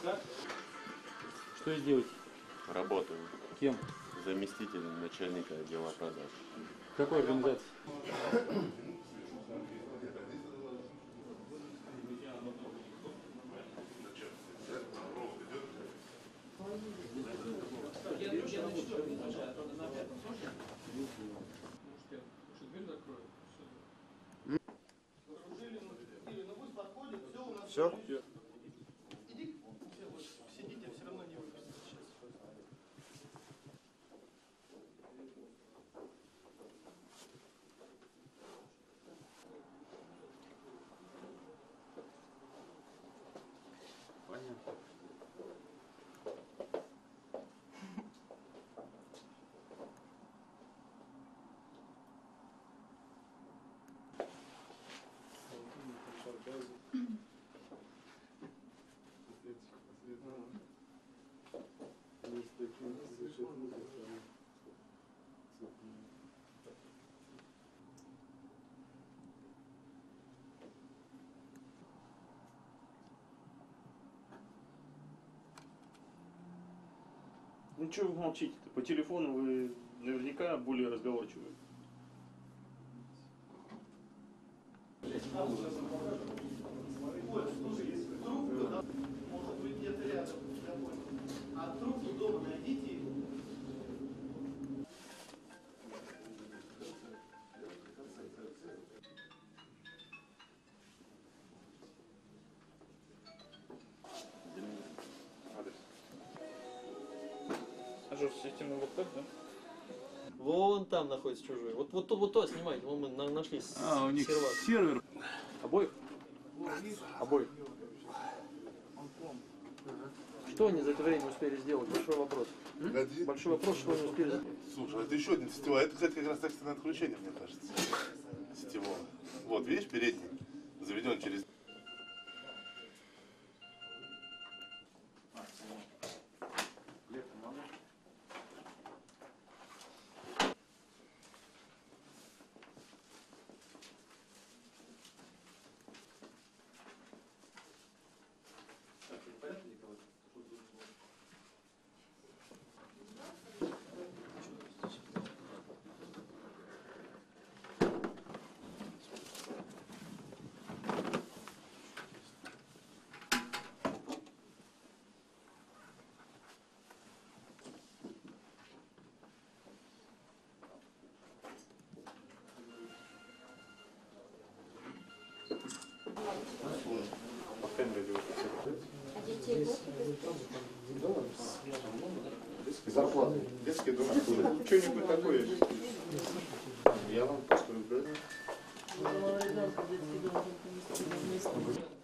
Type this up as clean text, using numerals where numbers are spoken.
Что сделать? Работаю. Кем? Заместитель начальника отдела продаж. Какой организации? Все? Сидите, все равно не выпустите сейчас. Понятно. Ну что вы молчите-то? По телефону вы наверняка более разговорчивы. Может быть, где-то рядом, я понял. А трубку дома найдите. А что, система вот так, да? Вон там находится чужой. Вот то снимайте, вон мы нашли А, у них сервак. сервер. Обоих? Обоих. Что они за это время успели сделать? Большой вопрос. Погоди. Большой вопрос, что они успели сделать. Слушай, это еще один сетевой. Это, кстати, как раз экстренное отключение, мне кажется. Сетевого. Вот, видишь, передний. Заведен через... Зарплата. Детский дом. Что-нибудь такое. Я вам построю, да? Ребенка детский дом только не